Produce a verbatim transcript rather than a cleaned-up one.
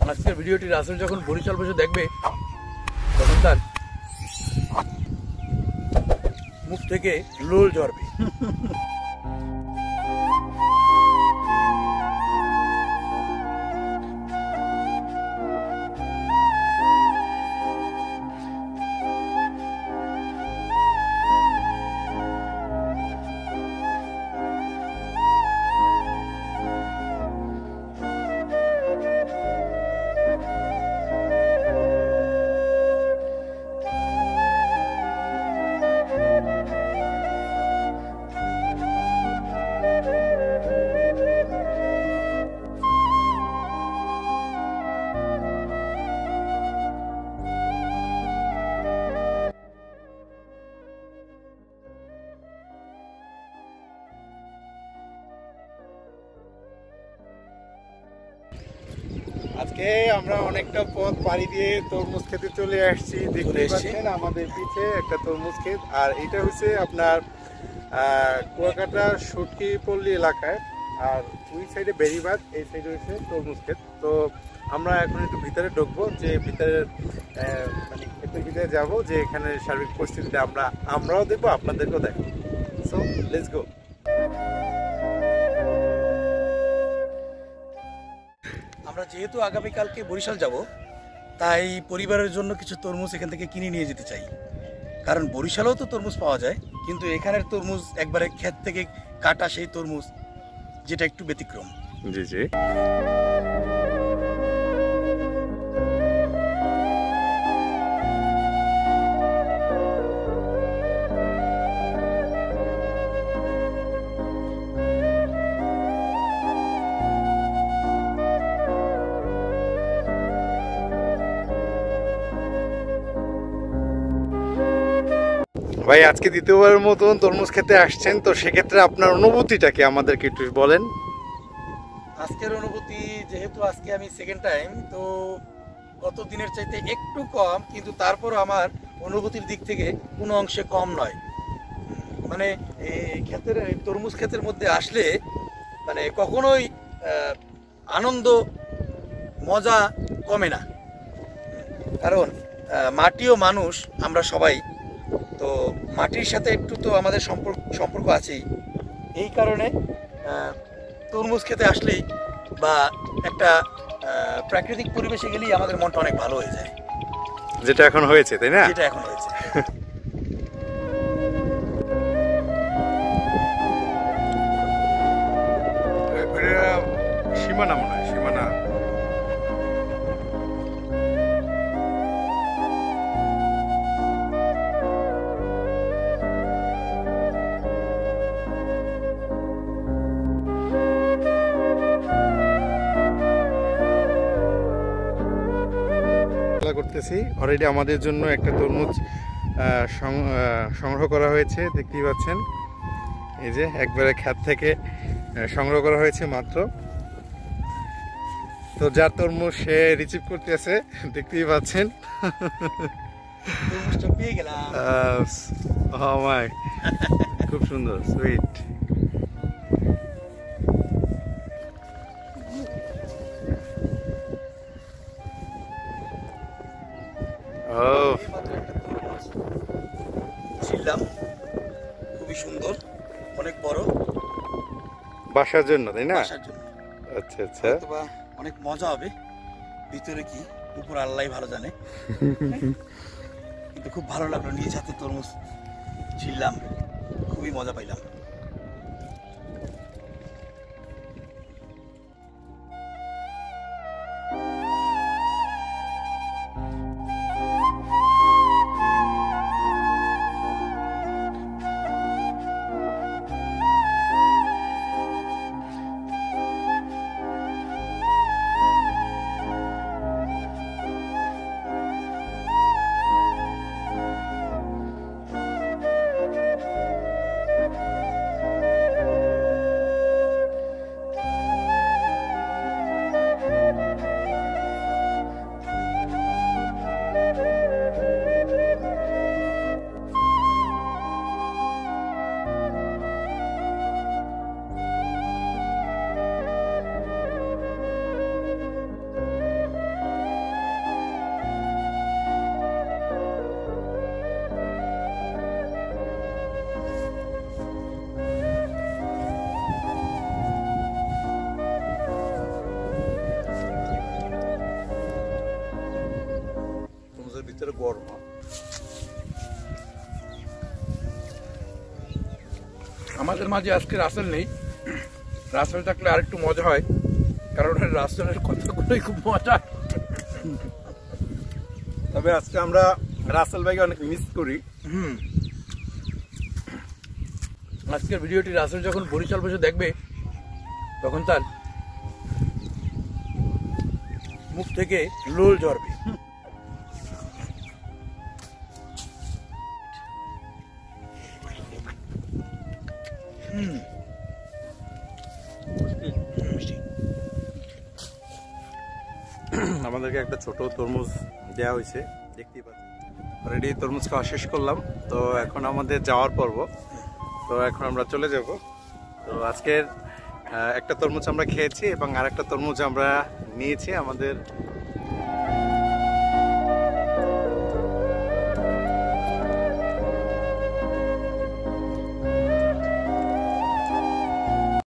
আজকের ভিডিওটি রাসেল যখন বরিশাল বসে দেখবে তখন তার মুখ থেকে লোল ঝরবে। আজকে আমরা অনেকটা পথ পাড়ি দিয়ে তরমুজ খেতে চলে আসছি। দেখতে পাচ্ছেন আমাদের পিছে একটা তরমুজ ক্ষেত, আর এটা হচ্ছে আপনার কুয়াকাটা সুটকি পল্লী এলাকায়, আর ওই সাইডে বেরিবাদ, এই সাইডে হচ্ছে তরমুজ ক্ষেত। তো আমরা এখন একটু ভিতরে ঢুকবো, যে ভিতরে মানে ক্ষেতের ভিতরে যাবো, যে এখানে সার্বিক পরিস্থিতিটা আমরা আমরাও দেখবো, আপনাদেরকেও দেখবো। So let's go. আমরা যেহেতু আগামীকালকে বরিশাল যাব, তাই পরিবারের জন্য কিছু তরমুজ এখান থেকে কিনে নিয়ে যেতে চাই। কারণ বরিশালেও তো তরমুজ পাওয়া যায়, কিন্তু এখানের তরমুজ একবারে ক্ষেত থেকে কাটা সেই তরমুজ, যেটা একটু ব্যতিক্রম। জি জি। ভাই, আজকে দ্বিতীয়বারের মতন তরমুজ খেতে আসছেন, তো সেক্ষেত্রে আপনার অনুভূতিটা কি আমাদেরকে একটু বলেন। আজকের অনুভূতি, যেহেতু আজকে আমি সেকেন্ড টাইম, তো গত দিনের চাইতে একটু কম, কিন্তু তারপর আমার অনুভূতির দিক থেকে কোনো অংশে কম নয়। মানে এই ক্ষেতের তরমুজ ক্ষেতের মধ্যে আসলে মানে কখনোই আনন্দ মজা কমে না, কারণ মাটি ও মানুষ আমরা সবাই, তো মাটির সাথে একটু তো আমাদের সম্পর্ক সম্পর্ক আছেই। এই কারণে তরমুজ খেতে আসলেই বা একটা প্রাকৃতিক পরিবেশে গেলেই আমাদের মনটা অনেক ভালো হয়ে যায়, যেটা এখন হয়েছে, তাই না? যেটা এখন হয়েছে। সীমানা মনে হয়, সীমানা। করতেছি অলরেডি আমাদের জন্য একটা তরমুজ সংগ্রহ করা হয়েছে, দেখতেই পাচ্ছেন। এই যে একবারে ক্ষেত থেকে সংগ্রহ করা হয়েছে মাত্র। তো যার তরমুজ সে রিসিভ করতেছে, দেখতেই পাচ্ছেন। খুব সুন্দর, সুইট। ছিলাম খুবই সুন্দর, অনেক বড়, বাসার জন্য, তাই না? বাসার জন্য। আচ্ছা আচ্ছা, অনেক মজা হবে। ভিতরে কি উপর আল্লাহ ভালো জানে, কিন্তু খুব ভালো লাগলো, নিজ হাতে তরমুজ ছিলাম, খুবই মজা পাইলাম। ভিতরে গরম। আমাদের মাঝে আজকে রাসেল নেই, রাসেল থাকলে আর একটু মজা হয়, কারণ রাসেলের কথাগুলোই খুব মজা। তবে আজকে আমরা রাসেল ভাইকে অনেক মিস করি। হুম, আজকের ভিডিওটি রাসেল যখন বরিশাল বসে দেখবে তখন তার মুখ থেকে লোল ঝরবে। হুম, আমাদেরকে একটা ছোট তরমুজ দেওয়া হয়েছে, দেখতেই পাচ্ছি। অলরেডি তরমুজ খাওয়া শেষ করলাম, তো এখন আমাদের যাওয়ার পর্ব। তো এখন আমরা চলে যাব। তো আজকের একটা তরমুজ আমরা খেয়েছি এবং আরেকটা তরমুজ আমরা নিয়েছি আমাদের